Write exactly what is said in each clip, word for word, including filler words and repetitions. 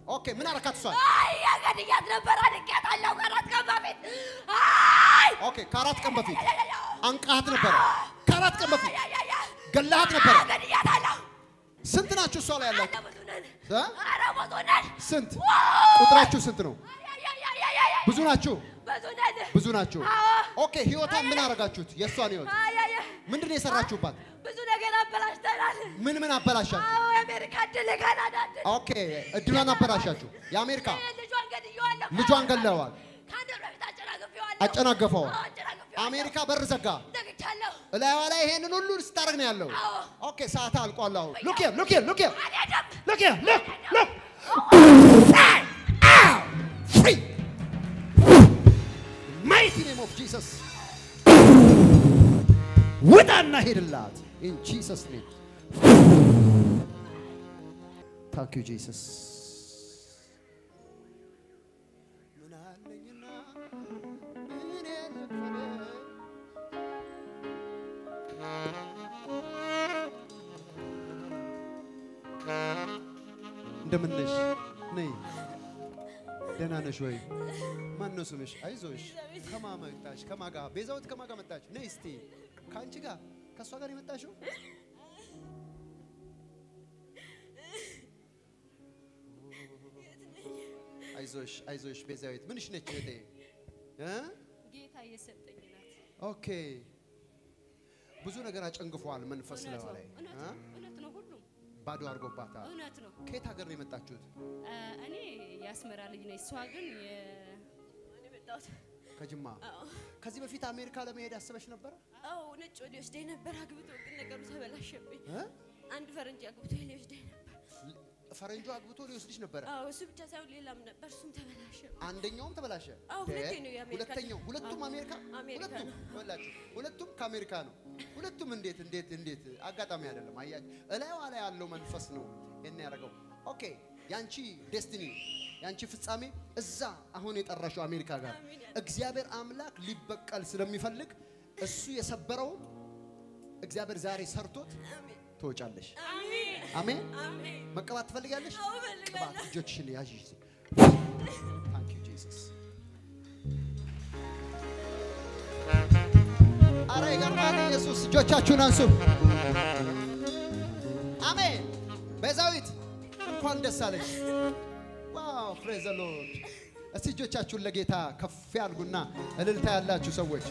ኦኬ ምን አረካት እሷ አይ ያገድያት ነበር አልቀጣለው ከአራት ቀን በፊት አይ ኦኬ ከአራት ቀን በፊት አንቃት ነበር ከአራት ቀን በፊት ገላት ነበር ያገድያታለሁ ስንት ናችሁ እሷ ላይ ያላችሁ እ አረ ብዙ ነን ስንት ቁጥራችሁ ስንት ነው ብዙ ናችሁ ብዙ ነን ብዙ ናችሁ ኦኬ ህይወቷን ምን አረጋችሁት የሷን ህይወት ምንድነው የሰራችሁባት ብዙ ነገር አበላሽተናል ምን ምን አበላሻችሁ አዎ የአሜሪካ ድል ካናዳ ኦኬ እድሏን አበላሻችሁ የአሜሪካ ልጇን ገድየዋለሁ ልጇን ገለዋል ካንደር በፊት አጨናግፈዋለሁ አጨናገፈው አሜሪካ በር ዘጋ ደግቻለሁ እላይዋ ላይ ይሄንን ሁሉ ስታረግ ነው ያለው ኦኬ ሰዓት አልቋል አሁን ሉክ ሂር ሉክ ሂር ሉክ ሂር ሉክ ሂር ሉክ ሉክ free mighty name of Jesus ወዳና ሄድላት in Jesus name thank you Jesus ምን አለኝና ምን ያለፈለ እንደምን ነሽ ነይ ደህና ነሽ ወይ ማን ነው ስምሽ አይዞሽ ከማን መጣሽ ከማን ጋር ቤዛውት ከማን ጋር መጣሽ ነይ እስቲ ካንቺ ጋር ከሷ ጋር የመጣሽው አይዞሽ አይዞሽ ቤዛውት ምንሽ ነች እቴ እ ጌታ እየሰጠኝ ናት ኦኬ ብዙ ነገር አጨንግፏል መንፈስ ላይ ላይ እውነት ነው ሁሉም ባዶ አርጎባታል እውነት ነው ከየት ሀገር ነው የመጣችሁት እኔ ያስመራ ልጅ ነኝ እሷ ግን እኔ መጣሁት ከጅማ ከዚህ በፊት አሜሪካ ለመሄድ አስበሽ ነበር አዎ ነጭ ወዲወስደኝ ነበር አግብቶ ግን ነገሩ ተበላሸብኝ አንድ ፈረንጅ አግብቶ ሊወስደኝ ነበር ፈረንጆ አግብቶ ሊወስድሽ ነበር አዎ እሱ ብቻ ሳይሆን ሌላም ነበር እሱም ተበላሸ አንደኛውም ተበላሸ አዎ ሁለተኛው የአሜሪካ ሁለተኛው ሁለቱም አሜሪካ ሁለቱም ወላችሁ ሁለቱም ከአሜሪካ ነው ሁለቱም እንዴት እንዴት እንዴት አጋጣሚ አይደለም አያችሁ እላይዋ ላይ ያለው መንፈስ ነው እኔ ያረጋው ኦኬ ያንቺ ዴስቲኒ ያንቺ ፍጻሜ እዛ አሁን የጠራሽው አሜሪካ ጋር እግዚአብሔር አምላክ ሊበቀል ስለሚፈልግ እሱ የሰበረው እግዚአብሔር ዛሬ ሰርቶት ትወጫለሽ አሜን አሜን አሜን መቀባት ትፈልጋለሽ ቀባት እጆችሽን ያዢ ታንክ ዩ ጂሰስ አረ ይገርማል ኢየሱስ እጆቻችሁን አንሱ አሜን ቤዛዊት እንኳን ደስ አለሽ ዋው ፕሬዝ ዘ ሎርድ እስቲ እጆቻችሁን ለጌታ ከፍ ያርጉና እልልታ ያላችሁ ሰዎች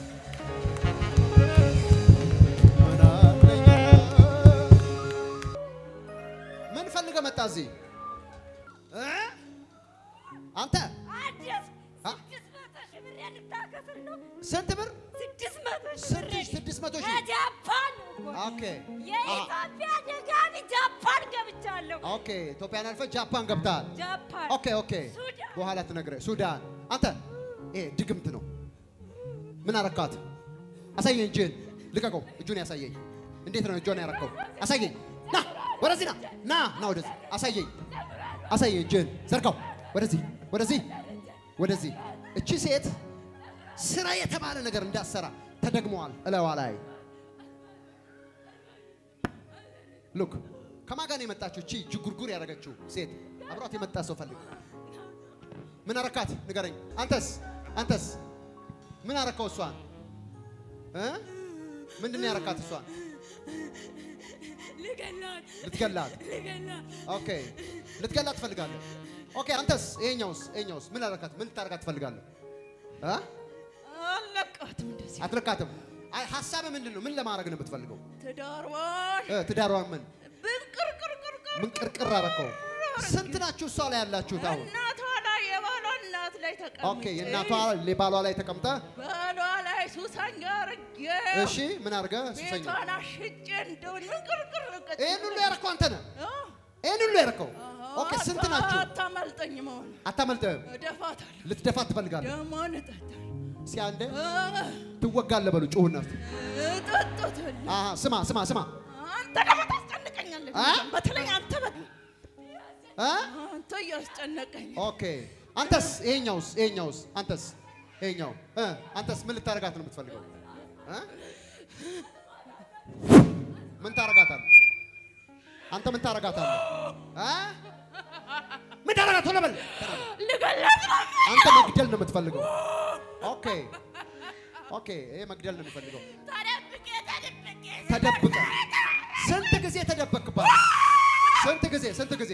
ምን ፈልገ መጣ እዚህ እ አንተ አዲስ ስንት ብር ስድስት መቶ ሺህ ጃፓን ኦኬ የኢትዮጵያ ደጋሚ ጃፓን ገብቻለሁ ኦኬ ኢትዮጵያን አልፈ ጃፓን ገብታል ጃፓን ኦኬ ኦኬ በኋላ ትነግረኝ ሱዳን አንተ ይሄ ድግምት ነው ምን አረካት አሳየኝ እጅን ልቀቀው እጁን ያሳየኝ እንዴት ነው እጁን ያረከው አሳየኝ ና ወደዚህ ና ና ና ወደዚህ አሳየኝ አሳየኝ እጅን ዘርጋው ወደዚህ ወደዚህ ወደዚህ እቺ ሴት ስራ የተባለ ነገር እንዳሰራ ተደግመዋል እላዋ ላይ ሉክ ከማጋን የመጣችው እቺ ጅጉርጉር ያረጋችው ሴት አብሯት የመጣ ሰው ፈልግ ምን አረካት ንገረኝ አንተስ አንተስ ምን አረካው እሷን እ ምንድነው ያረካት እሷን ልገላት ልትገላት ልገላት ኦኬ ልትገላት ትፈልጋለህ ኦኬ አንተስ ይሄኛውስ ይሄኛውስ ምን አረካት ምን ታረጋት ትፈልጋለህ እ አለቃትም እንደዚህ አትለቃትም አይ ሐሳብ ምንድነው ምን ለማድረግ ነው የምትፈልገው ትዳርዋን እ ትዳርዋን ምን ብቅርቅርቅር ምን ቅርቅር አረከው ስንት ናችሁ እሷ ላይ ያላችሁት አሁን እናቷ ላይ የባሏ እናት ላይ ተቀምጣ ኦኬ የእናቷ ለባሏ ላይ ተቀምጣ ባሏ ላይ ሱሰኛ አርጌ እሺ ምን አርገ ሱሰኛ ቤቷን አሽጬ እንደው ምን ቅርቅር ልቀጥ ይሄን ሁሉ ያረከው አንተ ነህ ይሄን ሁሉ ያረከው ኦኬ ስንት ናችሁ አታመልጠኝ ማን አታመልጠም ደፋታለሁ ልትደፋት ትፈልጋለህ ደማን ጠጣ ሲያንደ ትወጋለህ በሉ ጩህና ጠጣታለሁ አሃ ስማ ስማ ስማ አንተ ደግሞ ታስጨንቀኛለህ በተለይ አንተ እ አንተ ያስጨነቀኝ ኦኬ አንተስ ይሄኛውስ ይሄኛውስ አንተስ ይሄኛው እ አንተስ ምን ልታረጋት ነው የምትፈልገው እ ምን ታረጋታለህ አንተ ምን ታረጋታለህ እ ምን ታረጋታለህ ቶሎ በል ልገላት ነው አንተ መግደል ነው የምትፈልገው ኦኬ ኦኬ ይሄ መግደል ነው የሚፈልገው ተደብቄ ተደብቄ ተደብቀ ስንት ጊዜ ተደበቅባት ስንት ጊዜ ስንት ጊዜ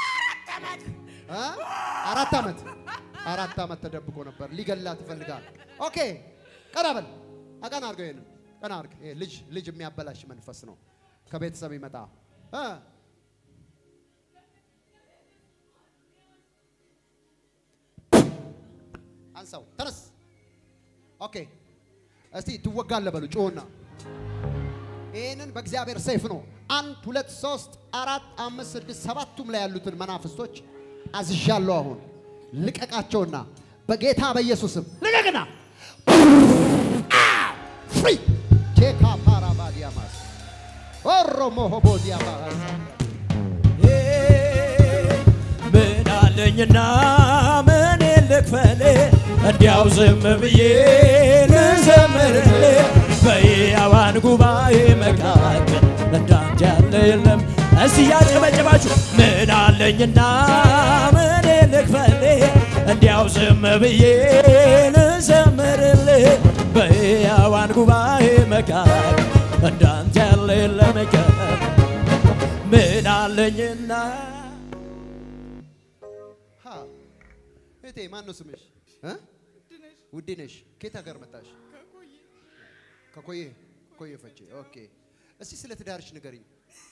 አ አራት አመት አራት አመት ተደብቆ ነበር ሊገላት ይፈልጋል ኦኬ ቀና በል አቀና አርገው ይሄን ቀና አርግ ይሄ ልጅ ልጅ የሚያበላሽ መንፈስ ነው ከቤተሰብ ይመጣ አ አንሳው ተነስ ኦኬ እስቲ ትወጋለ በሉ ጮና ይሄንን በእግዚአብሔር ሰይፍ ነው አንድ ሁለት ሶስት አራት አምስት ስድስት ሰባቱም ላይ ያሉትን መናፍስቶች አዝዣለሁ አሁን ልቀቃቸውና በጌታ በኢየሱስም ልቀቅና ፍሪ ቼካ ፓራባዲያማስ ኦሮሞ ሆቦዲያማስ ምን አለኝና ምን ልክፈል እንዲያው ዝም ብዬ ልዘምርልህ በሕያዋን ጉባኤ መካከል እንዳንተ ያለ የለም እስቲ ያጨበጨባችሁ ምን አለኝና ምን ልክፈል እንዲያው ዝም ብዬ ልዘምርልህ በሕያዋን ጉባኤ መካከል እንዳንተ ያለ የለም ምን አለኝና ሃ እቴ ማን ነው ስምሽ እ ውድነሽ ከየት ሀገር መጣሽ ከኮዬ ኮዬ ፈቼ ኦኬ እስቲ ስለ ትዳርሽ ንገሪኝ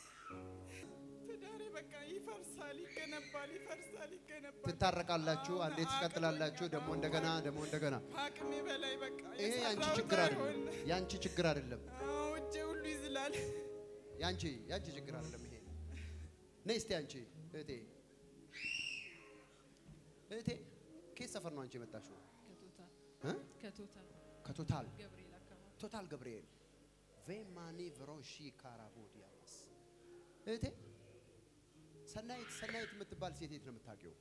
ትዳሬ በቃ ይፈርሳል ይገነባል ይፈርሳል ይገነባል ትታረቃላችሁ አንዴ ትቀጥላላችሁ ደሞ እንደገና ደሞ እንደገና አቅሜ በላይ በቃ ይሄ ያንቺ ችግር አይደለም ያንቺ ችግር አይደለም ወጄ ሁሉ ይዝላል ያንቺ ያንቺ ችግር አይደለም ይሄ ነይ እስቲ አንቺ እቴ እቴ ከየት ሰፈር ነው አንቺ የመጣሽው ከቶታል ከቶታል ከቶታል ገብርኤል አካባቢ ቶታል ገብርኤል ቬማኒ ቭሮሺ ካራቦዲያስ እቴ ሰናይት ሰናይት የምትባል ሴት የት ነው የምታውቂው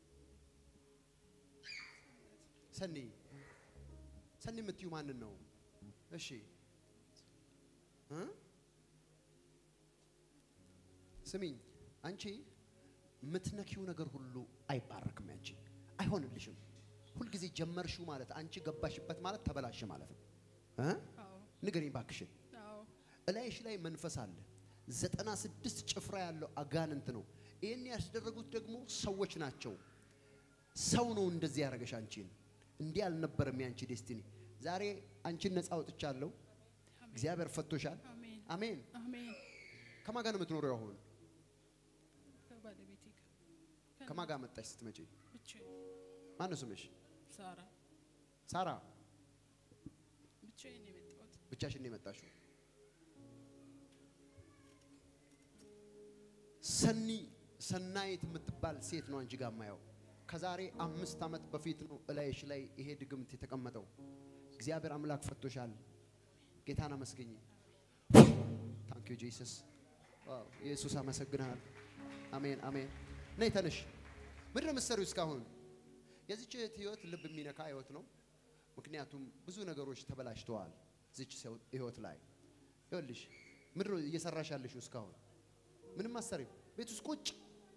ሰኒ ሰኒ የምትዩ ማንን ነው እሺ እ ስሚኝ አንቺ ምትነኪው ነገር ሁሉ አይባረክም አንቺ አይሆንልሽም ሁሉ ጊዜ ጀመርሽው ማለት አንቺ ገባሽበት ማለት ተበላሽ ማለት ነው እ ንገሪኝ ባክሽን አዎ እላይሽ ላይ መንፈስ አለ ዘጠና ስድስት ጭፍራ ያለው አጋንንት ነው ይሄን ያስደረጉት ደግሞ ሰዎች ናቸው ሰው ነው እንደዚህ ያረጋሽ አንቺን እንዲህ አልነበረም ያንቺ ዴስቲኒ ዛሬ አንቺን ነፃ አውጥቻለሁ እግዚአብሔር ፈቶሻል አሜን አሜን አሜን ከማን ጋር ነው የምትኖሪው አሁን ከባለቤቴ ጋር ከማን ጋር መጣሽ ስትመጪ ብቻ ማን ነው ስምሽ ሳራ ሳራ ብቻዬን የመጣሁት ብቻሽን ነው የመጣሽው ሰኒ ሰናይት የምትባል ሴት ነው አንቺ ጋር ማየው ከዛሬ አምስት አመት በፊት ነው እላይሽ ላይ ይሄ ድግምት የተቀመጠው እግዚአብሔር አምላክ ፈቶሻል ጌታና መስገኝ ታንክ ዩ ጂሰስ ዋው ኢየሱስ አመሰግናለሁ አሜን አሜን ነይ ተነሽ ምንድነው የምትሰሪው እስካሁን የዚች ህይወት ልብ የሚነካ ህይወት ነው ምክንያቱም ብዙ ነገሮች ተበላሽተዋል እዚች ህይወት ላይ ይኸውልሽ ምንድነው እየሰራሽ ያለሽው እስካሁን ምንም አሰሪው ቤት ውስጥ ቁጭ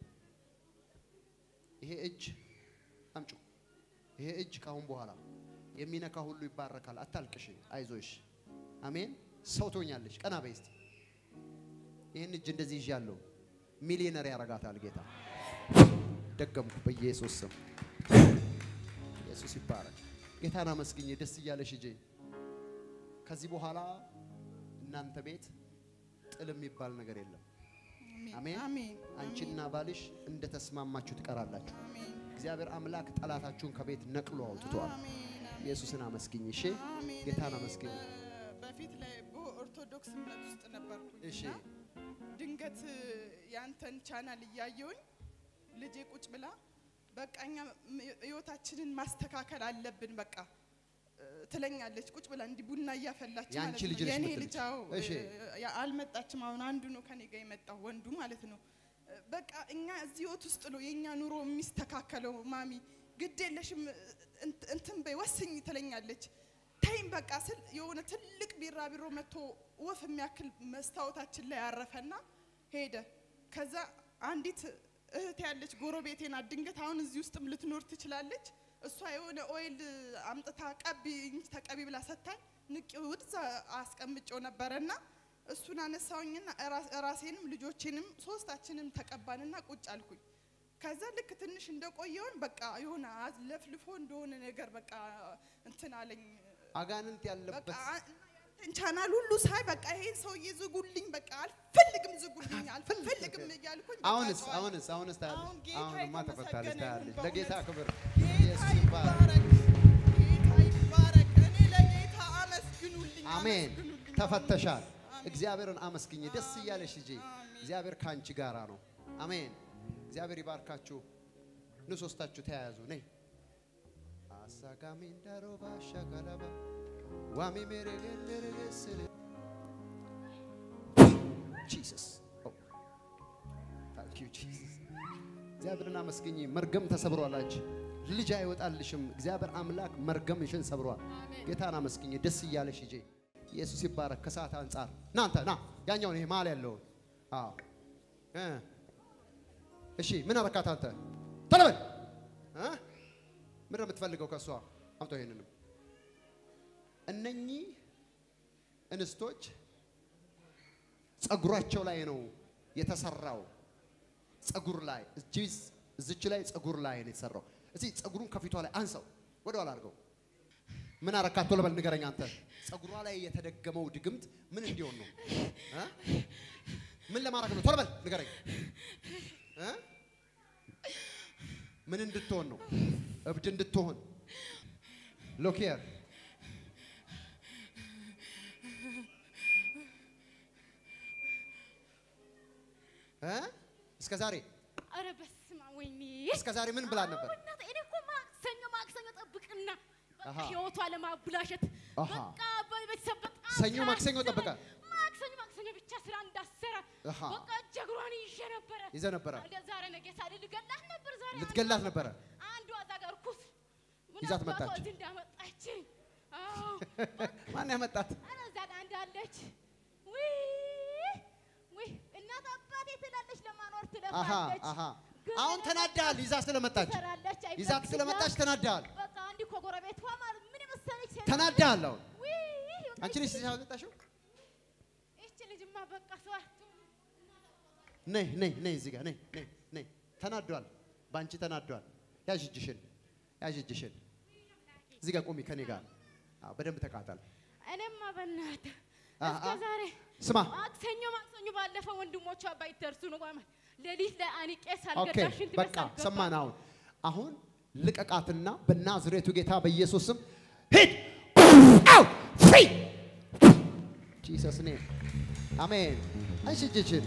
ይሄ እጅ አምጩ ይሄ እጅ ካሁን በኋላ የሚነካ ሁሉ ይባረካል አታልቅሽ አይዞሽ አሜን ሰው ትሆኛለሽ ቀና በይ እስቲ ይሄን እጅ እንደዚህ ይዣለሁ ሚሊዮነር ያረጋታል ጌታ ደገምኩ በኢየሱስ ስም ኢየሱስ ይባረክ ጌታና መስገኝ ደስ ይያለሽ እጄ ከዚህ በኋላ እናንተ ቤት ጥል የሚባል ነገር የለም አሜን አሜን አንቺና ባልሽ እንደ ተስማማችሁ ትቀራላችሁ እግዚአብሔር አምላክ ጠላታችሁን ከቤት ነቅሎ አውጥቷል ኢየሱስን አመስግኝ እሺ ጌታና መስገኝ በፊት ላይ በኦርቶዶክስ እምነት ውስጥ ነበርኩኝ እሺ ድንገት ያንተን ቻናል እያየሁኝ ልጄ ቁጭ ብላ በቃኛ ህይወታችንን ማስተካከል አለብን በቃ ትለኛለች ቁጭ ብላ እንዲ ቡና ያፈላች ማለት ነው የኔ ልጅው አልመጣችም አሁን አንዱ ነው ከኔ ጋር የመጣው ወንዱ ማለት ነው በቃ እኛ እዚህ ህይወት ውስጥ ነው የኛ ኑሮ የሚስተካከለው ማሚ ግድ የለሽም እንትን በይ ወስኝ ትለኛለች ታይም በቃ ስል የሆነ ትልቅ ቢራቢሮ መጥቶ ወፍ የሚያክል መስታወታችን ላይ ያረፈና ሄደ ከዛ አንዲት እህት ያለች ጎረቤቴና ድንገት አሁን እዚህ ውስጥም ልትኖር ትችላለች እሷ የሆነ ኦይል አምጥታ ቀቢ ተቀቢ ብላ ሰጣኝ ንቂው ወድዛ አስቀምጬው ነበርና እሱን አነሳውኝና ራሴንም ልጆቼንም ሶስታችንም ተቀባንና ቁጭ አልኩኝ ከዛ ልክ ትንሽ እንደቆየውን በቃ የሆነ ለፍልፎ እንደሆነ ነገር በቃ እንትን አለኝ አጋንንት ያለበት ቻናል ሁሉ ሳይ በቃ ይሄን ሰው ይዝጉልኝ በቃ አልፈልግም ዝጉልኝ አልፈልግም እያልኩኝ አሁንስ አሁንስ አሁንስ ታያለሽ አሁን ማ ተፈታለሽ ታያለሽ ለጌታ ክብር ኢየሱስ ይባረክ ጌታ ይባረክ እኔ ለጌታ አመስግኑልኝ አሜን ተፈተሻል እግዚአብሔርን አመስግኝ ደስ ይያለሽ እጂ እግዚአብሔር ካንቺ ጋራ ነው አሜን እግዚአብሔር ይባርካችሁ ንሶስታችሁ ተያያዙ ነይ አሳጋሚ እንዳሮባ ሻጋላባ ዋሚ ሜሬሌሌሌስለ Jesus oh thank you Jesus እግዚአብሔርን አመስግኝ መርገም ተሰብሯል አንቺ ልጅ አይወጣልሽም እግዚአብሔር አምላክ መርገምሽን ሰብሯል ጌታን አመስግኝ ደስ ይያለሽ እጂ ኢየሱስ ይባረክ ከሰዓት አንፃር ናንተ ና ያኛው ነው ማል ያለው አዎ እ እሺ ምን አረካት አንተ ተለበል እ ምን የምትፈልገው ከሷ አምጦ ይሄንን እነኚህ እንስቶች ጸጉራቸው ላይ ነው የተሰራው ጸጉር ላይ እጂስ እዚች ላይ ጸጉር ላይ ነው የተሰራው እዚህ ጸጉሩን ከፊቷ ላይ አንሰው ወደ ኋላ አድርገው ምን አረካት ተለበል ንገረኝ አንተ ጸጉሯ ላይ የተደገመው ድግምት ምን እንዲሆን ነው እ ምን ለማድረግ ነው ተለበል ንገረኝ እ ምን እንድትሆን ነው እብድ እንድትሆን look here እ እስከ ዛሬ አረ በስማ ወይኔ እስከ ዛሬ ምን ብላ ነበር እናት እኔ እኮ ማክሰኞ ማክሰኞ ጠብቅና በቃ ህይወቷ ለማብላሸት በቃ በቤተሰብ በጣም ሰኞ ማክሰኞ ጠብቃ ማክሰኞ ማክሰኞ ብቻ ስራ እንዳሰራ በቃ ጀግሯን ይዤ ነበር ይዘ ነበር ዛሬ ነገ ሳለ ልገላት ነበር ዛሬ ልትገላት ነበር አንዱ አዛጋር ኩስ ይዛት መጣች ወዝ እንዳመጣች አዎ ማን ያመጣት አረ ዛዳ እንዳለች ወይ ወይ እናት አባቴ ትላለች ለማኖር ትለፋለች አሃ አሁን ተናዳል ይዛ ስለመጣች ይዛ ስለመጣች ተናዳል በቃ አንዲ ኮጎረቤቷ ማለት ምን መሰለች ተናዳል አሁን አንቺ ልጅ ሲያወጣሽው እቺ ልጅማ በቃ ሰዋቱ ነይ ነይ ነይ እዚህ ጋር ነይ ነይ ነይ ተናዷል ባንቺ ተናዷል ያዥ እጅሽን ያዥ እጅሽን እዚህ ጋር ቆሚ ከኔ ጋር አዎ በደንብ ተቃጣል እኔማ በእናት እስከ ዛሬ ስማ ማክሰኞ ማክሰኞ ባለፈው ወንድሞቿ ባይተርሱ ነው ማለት ለሊት ላይ አንቄ ሳልገዳሽን በቃ ሰማን አሁን አሁን ልቀቃትና በናዝሬቱ ጌታ በኢየሱስ ስም ሂድ አው ፍሪ ጂሰስ ኔም አሜን አንቺ እጅሽን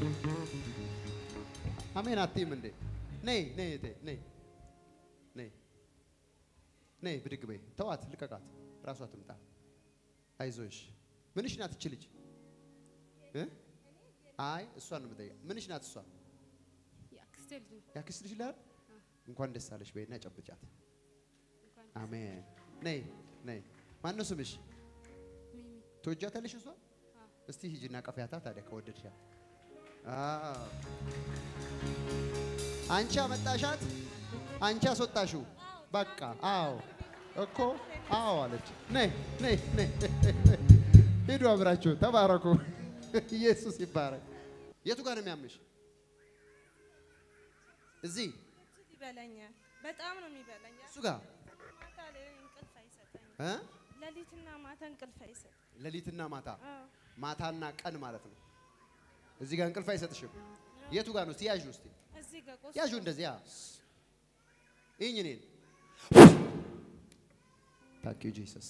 አሜን አትይም እንዴ ነይ ነይ ነይ ነይ ነይ ብድግ በይ ተዋት ልቀቃት ራሷ ትምጣ አይዞሽ ምንሽ ናት እቺ ልጅ እ አይ እሷን ነው የምጠይቀው ምንሽ ናት እሷ ያክስቴል ያክስትሽ ላይ እንኳን ደስ አለሽ በይና ጨብጫት አሜን ነይ ነይ ማን ነው ስምሽ ሚሚ ትወጃታለሽ እሷ እስቲ ሂጂና ቀፊያታ ታዲያ ከወደድሻ አዎ አንቺ አመጣሻት አንቺ አስወጣሽው በቃ አዎ እኮ አዎ አለች ነይ ነይ ነይ ሂዱ አብራችሁ ተባረኩ ኢየሱስ ይባረክ የቱ ጋር ነው የሚያምሽ እዚህ ይበላኛል በጣም ነው የሚበላኝ እሱ ጋር ማታ ላይ እንቅልፍ አይሰጠኝ እ ለሊትና ማታ እንቅልፍ አይሰጠኝ ለሊትና ማታ አዎ ማታና ቀን ማለት ነው እዚህ ጋር እንቅልፍ አይሰጥሽም የቱ ጋር ነው ሲያዡ እስቲ እዚህ ጋር ቆስ ያዡ እንደዚህ ያ ይኝ ነኝ ታንክ ዩ ጂሰስ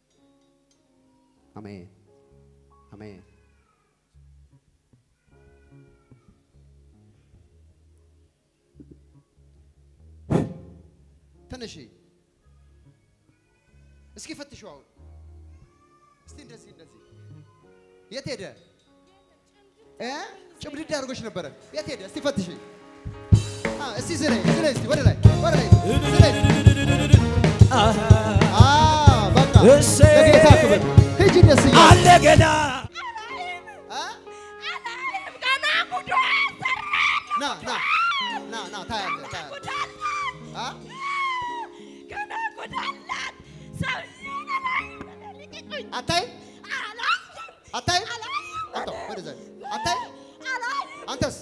አሜን አሜን ተነሺ እስኪ ፈትሽው አሁን እስቲ እንደዚህ እንደዚህ የት ሄደ እ ጭብድድ አድርጎሽ ነበረ የት ሄደ እስቲ ፈትሽ አ እስቲ ዝሬ ዝሬ እስቲ ወደ ላይ ወደ ላይ አ በቃ ለጌታ ክብር ሂጂ ደስ ይላል አለ ገና አ ና ና ና ና ታያለህ ታያለህ አ ገና ጎዳላት ሰውዬው ልቀቁኝ አታይ አላየም አታይ አንተ ወደዛ አታይ አንተስ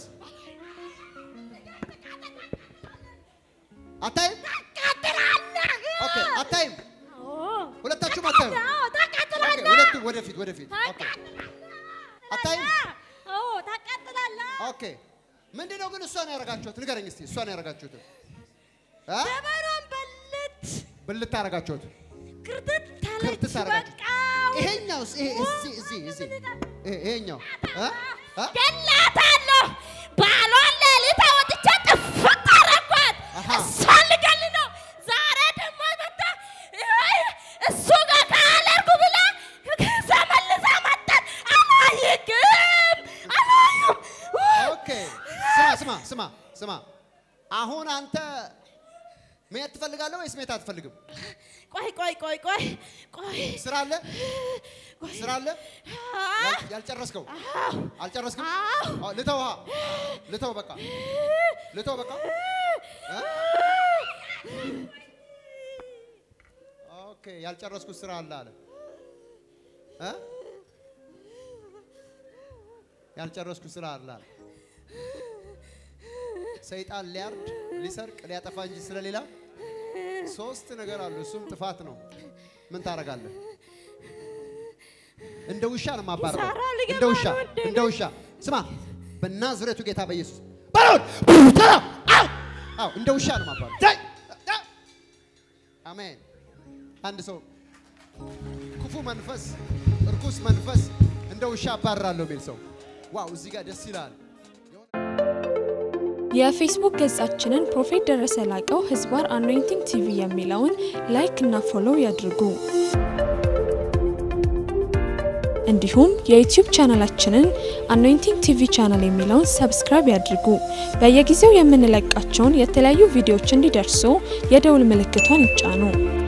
አታይ ታቃጥላለህ ኦኬ አታይም ኦ ሁለታችሁም አታዩ ታቃጥላለህ ኦኬ ሁለቱ ወደፊት ወደፊት ኦኬ አታይም ኦ ታቃጥላለህ ኦኬ ምንድነው ግን እሷን ያረጋችሁት ንገረኝ እስቲ እሷን ያረጋችሁት አ ደበሯን በልት ብልት ታረጋችሁት ክርትት ታለች ክርትት ታረጋችሁት በቃ ይሄኛውስ ይሄ እዚህ እዚህ እዚህ ይሄኛው አ አ ገላታለሁ ባሏን ሌሊት አወጥቼ ጥፍት አደረኳት እሷን ልገል ነው ዛሬ ደግሞ መጣ እሱ ጋር ካለርኩ ብላ ተመልሳ መጣች አላየክም አላየም ኦኬ ስማ ስማ ስማ ስማ አሁን አንተ መሄድ ትፈልጋለህ ወይስ መሄድ አትፈልግም ቆይ ቆይ ቆይ ቆይ ቆይ ስራ አለ ስራ አለ ያልጨረስከው አልጨረስክም አዎ ልተውሃ ልተው በቃ ልተው በቃ ኦኬ ያልጨረስኩት ስራ አለ አለ እ ያልጨረስኩት ስራ አለ አለ ሰይጣን ሊያርድ ሊሰርቅ ሊያጠፋ እንጂ ስለሌላ ሶስት ነገር አሉ እሱም ጥፋት ነው ምን ታረጋለህ እንደ ውሻ ነው ማባረር እንደ ውሻ እንደ ውሻ ስማ በናዝሬቱ ጌታ በኢየሱስ ባሮን ተራ አው አው እንደ ውሻ ነው ማባረር አሜን አንድ ሰው ክፉ መንፈስ እርኩስ መንፈስ እንደ ውሻ አባረራለሁ የሚል ሰው ዋው እዚህ ጋር ደስ ይላል የፌስቡክ ገጻችንን ፕሮፌት ደረሰ ላቀው ህዝባር አኖይንቲንግ ቲቪ የሚለውን ላይክ እና ፎሎው ያድርጉ እንዲሁም የዩቲዩብ ቻናላችንን አኖይንቲንግ ቲቪ ቻናል የሚለውን ሰብስክራይብ ያድርጉ በየጊዜው የምንለቃቸውን የተለያዩ ቪዲዮዎች እንዲደርሱ የደውል ምልክቷን ይጫኑ